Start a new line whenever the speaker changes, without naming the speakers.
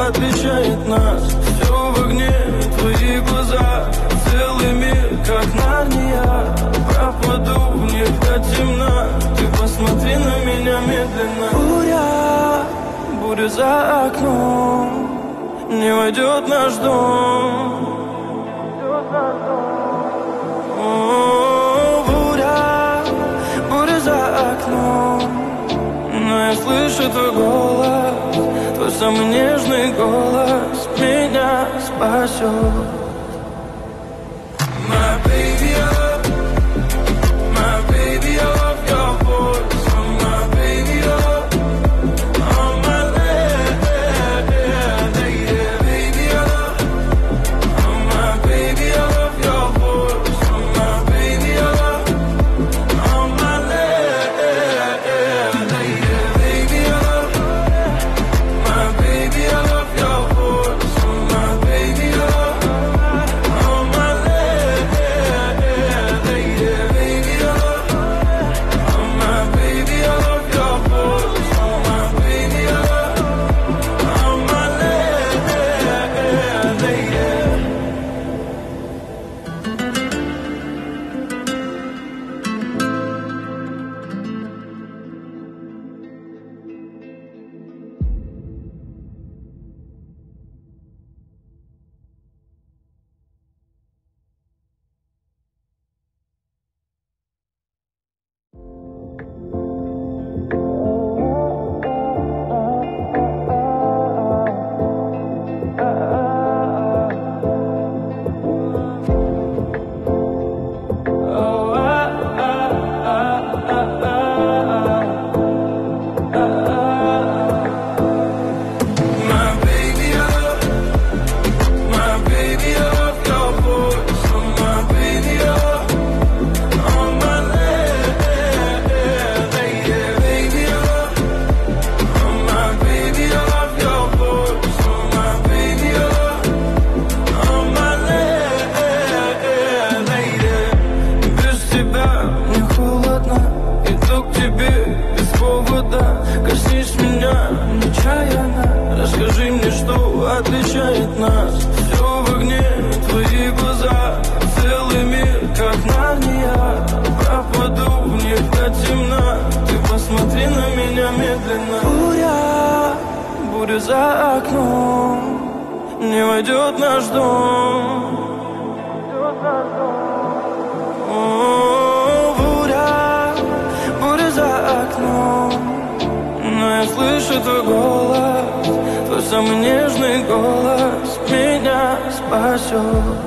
отличает нас. Все в огне, твои глаза, целый мир, как Нарния. Пропаду в них до темна, ты посмотри на меня медленно. Буря за окном, не войдет наш дом. Буря за окном, но я слышу твой голос, твой самый нежный голос меня спасет. My baby, my baby, I love your voice. My baby, on my leg, baby, my baby, I love your voice. My baby, on my leg, baby, my baby, I love your voice. My baby, on my leg, baby, my baby, I love your voice. My baby, on my Расскажи мне, что отличает нас. Все в огне, твои глаза, целый мир, как Нарния. Пропаду в них до темна, ты посмотри на меня медленно. Буря за окном, не войдет наш дом. Буря за окном, но я слышу твой голос, твой самый нежный голос меня спасет.